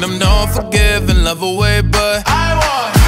them don't forgive and love away, but I want